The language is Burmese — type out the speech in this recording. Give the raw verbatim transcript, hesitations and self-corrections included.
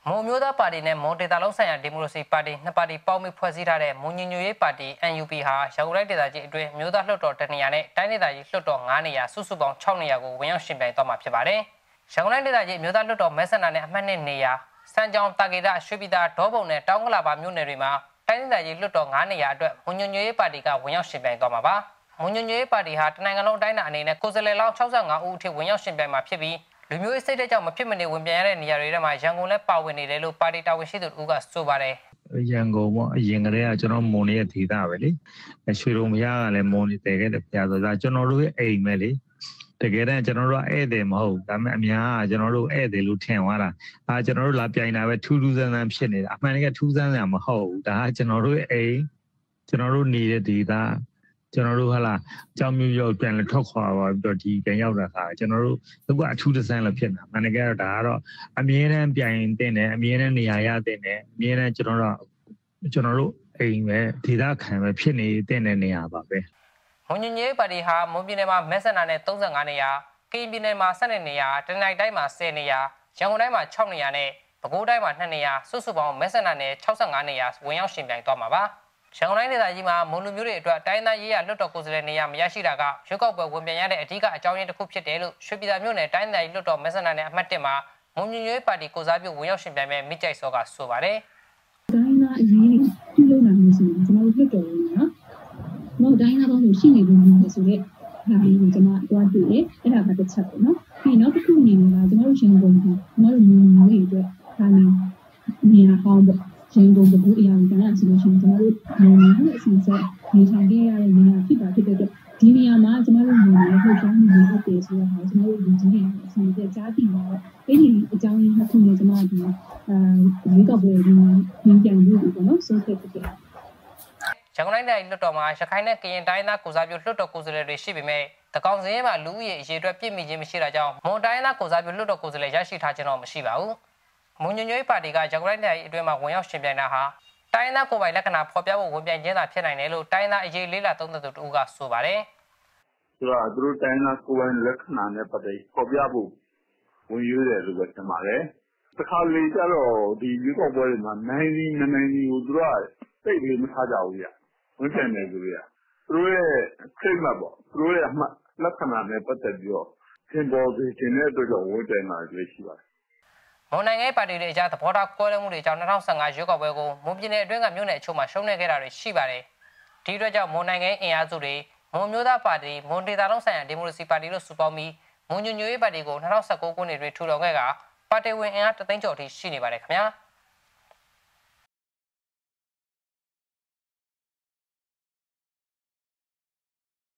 မွန်မျိုးသားပါတီနဲ့မွန်ဒေသလုံးဆိုင်ရာဒီမိုကရေစီပါတီနှစ်ပါတီပေါင်းပြီးဖွဲ့စည်းထားတဲ့မွန်ညညရေးပါတီ N U P ဟာရန်ကုန်တိုင်းဒေသကြီးအတွင်းမျိုးသားလွှတ်တော်တနေရာနဲ့တိုင်းဒေသကြီးလွှတ်တော်၅နေရာစုစုပေါင်း၆နေရာကိုဝင်ရောက်ရှင်ပြိုင်သွားမှာဖြစ်ပါတယ်။ရန်ကုန်တိုင်းဒေသကြီးမျိုးသားလွှတ်တော်မဲဆန္ဒနယ်အမှတ်နှစ်နေရာစံကြောင်တာကေတရွှေပြည်သာဒေါပုံနဲ့တောင်ကလာပါမြို့နယ်တွေမှာတိုင်းဒေသကြီးလွှတ်တော်၅နေရာအတွက်မွန်ညညရေးပါတီကဝင်ရောက်ရှင်ပြိုင်သွားမှာပါ။မွန်ညညရေးပါတီဟာတနိုင်ငံလုံးအတိုင်းအတာအနေနဲ့ကိုယ်စားလှယ်လောင်း၆၅ဦးအထိဝင်ရောက်ရှင်ပြိုင်မှာဖြစ်ပြီးလူမျိုးရေးစိတ်တဲ့ကြောင့်မဖြစ်မနေဝင်ပြန်ရတဲ့နေရာတွေထဲမှာရန်ကုန်လည်းပါဝင်နေတယ်လို့ပါတီတာဝန်ရှိသူတို့ကဆိုပါတယ်ရန်ကုန်ပေါ့အရင်ကတည်းကကျွန်တော်မွန်ရဲ့ဒေသပဲလေရွှေရုံမရကလည်းမွန်နေတယ်ခဲ့တယ်ပြဆိုတော့ကျွန်တော်တို့ရဲ့အိမ်ပဲလေတကယ်တမ်းကျွန်တော်တို့ဧည့်သည်မဟုတ်ဒါပေမဲ့အများကကျွန်တော်တို့ဧည့်သည်လို့ထင်သွားတာအာကျွန်တော်တို့လာပြိုင်တာပဲထူးထူးဆန်းဆန်းဖြစ်နေတာအမှန်တကယ်ထူးဆန်းဆန်းမဟုတ်ဘူးဒါကကျွန်တော်တို့ရဲ့အိမ်ကျွန်တော်တို့နေတဲ့ဒေသကျွန်တော်တို့ဟာလာကြောင်မျိုးရောက်ပြန်ထွက်ခွာသွားပြီးတော့ဒီပြန်ရောက်တာကကျွန်တော်တို့အခုအထူးတစ်ဆန်းလည်းဖြစ်နေတာ။မှန်တကယ်တော့ဒါကတော့အမြဲတမ်းပြိုင်တင်တယ်အမြဲတမ်းနေရာရတင်တယ်အမြဲတမ်းကျွန်တော်တို့ကျွန်တော်တို့အိမ်ပဲဒေသခံပဲဖြစ်နေတင်တဲ့နေရာပါပဲ။မွန်ညညရေးပါတီဟာမွန်ပြည်နယ်မှာမဲဆန္ဒနယ်၃၅နေရာကရင်ပြည်နယ်မှာ၁၂နေရာတနင်္သာရီတိုင်းမှာ၁၀နေရာရန်ကုန်တိုင်းမှာ၆နေရာနဲ့ပဲခူးတိုင်းမှာ၂နေရာစုစုပေါင်းမဲဆန္ဒနယ်၆၅နေရာဝင်ရောက်ရှင်ပြိုင်သွားမှာပါ။ရန်ကုန်တိုင်းဒေသကြီးမှာမွန်လူမျိုးတွေအတွက်တိုင်းသားရေးရလွတ်တော်ကိုယ်စားလှယ်နေရာမရရှိတာကရွေးကောက်ပွဲဝင်ပြန်ရတဲ့အဓိကအကြောင်းရင်းတစ်ခုဖြစ်တယ်လို့ရွှေပြည်သာမြို့နယ်တိုင်းသားရေးလွတ်တော်မဲဆန္ဒနယ်အမှတ်၁မှာမွန်ညညရေးပါတီကိုစားပြုဝင်ရောက်ရှင်ပြိုင်မဲ့မိကြိုက်စောကဆိုပါတယ်။တိုင်းသားအရေးပြုလုပ်နိုင်လို့ဆိုရင်ကျွန်တော်တို့လွတ်တော်ဝင်နော်။မဟုတ်တိုင်းသားပေါင်းလို့ရှိနေလို့မျိုးဆိုတဲ့ဟာလေးကိုကျွန်တော်တွားတွေ့တယ်။အဲ့ဒါကတစ်ချက်ပေါ့နော်။ပြီးနောက်တစ်ခုအနေနဲ့ကကျွန်တော်တို့ရှင်ကုန်ကကျွန်တော်တို့မျိုးမျိုးတွေအတွက်ဒါနဲ့နေရာဟောင်းပေါ့ရန်ကုန်ဘူးအရာကလည်းဆိုလို့ရှိရင်ကျွန်တော်တို့မြန်မာနဲ့အစီအစဉ်နေထိုင်ခဲ့ရတဲ့နေရာဖြစ်တာဖြစ်တဲ့အတွက်ဒီနေရာမှာကျွန်တော်တို့မြန်မာနဲ့လှုပ်ရှားမှုတွေအပ်တယ်ဆိုတော့ကျွန်တော်တို့လူကြီးတွေအစီအစဉ်ကြားသိလာတော့အဲ့ဒီအကြောင်းရင်းတစ်ခုနဲ့ကျွန်တော်ဒီအဲရေကောက်ပွဲဒီပြင်ပြန်လို့ပေါ့နော်ဆုံးဖြတ်ဖြစ်တယ်ရန်ကုန်တိုင်းတိုင်းလွှတ်တော်မှာရခိုင်နဲ့ကရင်တိုင်းသားကိုစားပြုလွှတ်တော်ကိုယ်စားလှယ်တွေရှိပေမဲ့တကောင်စင်းရဲ့မှာလူဦးရေအရေအတွက်ပြည့်မီခြင်းမရှိတာကြောင့်မွန်တိုင်းသားကိုစားပြုလွှတ်တော်ကိုယ်စားလှယ်ရရှိထားခြင်းတော့မရှိပါဘူးမွန်ညညရေးပါတီကရန်ကုန်တိုင်းတိုင်းအတွင်းမှာဝင်ရောက်ရှင်ပြိုင်တာဟာတိုင်းသားကိုယ်ပိုင်လက္ခဏာဖော်ပြဖို့ဝင်ပြိုင်ခြင်းသာဖြစ်နိုင်တယ်လို့တိုင်းသားအရေးလေးလာသုံးသပ်သူတို့ကဆိုပါတယ်။ဆိုတော့သူတို့တိုင်းသားကိုယ်ပိုင်လက္ခဏာနဲ့ပတ်သက်ဖော်ပြဖို့ဝင်ရွေးတယ်လို့ပဲထင်ပါတယ်။တစ်ခါလေကျတော့ဒီရွေးကောက်ပွဲတွေမှာနိုင်စီမနိုင်စီကိုသူတို့ကသိပြီးမထားကြဘူးဗျ။ဝင်ပြိုင်တယ်ဆိုရ။သူတို့ရဲ့ trademark ပေါ့သူတို့ရဲ့အမှတ်လက္ခဏာနဲ့ပတ်သက်ပြီးတော့သင်ပေါ်ပြီးခြင်းတဲ့အတွက်ကြောင့်ဝင်ပြိုင်တာတွေရှိပါတယ်မွန်နိုင်ငံပါတီတွေအကြားသဘောထားကွဲလွဲမှုတွေကြောင့်၂၀၁၅ရွေးကောက်ပွဲကိုမွန်ပြည်နယ်အတွင်းကမြို့နယ်အချို့မှာရှုံးနေခဲ့တာတွေရှိပါတယ်။ဒီအတွက်ကြောင့်မွန်နိုင်ငံအင်အားစုတွေမွန်မျိုးသားပါတီမွန်ဒေသလုံးဆိုင်ရာဒီမိုကရေစီပါတီတို့စုပေါင်းပြီးမွန်ညညရေးပါတီကို၂၀၁၉ခုနှစ်တွင်ထူထောင်ခဲ့ကပါတီဝင်အင်အားတသိန်းကျော်အထိရှိနေပါတယ်ခင်ဗျာ။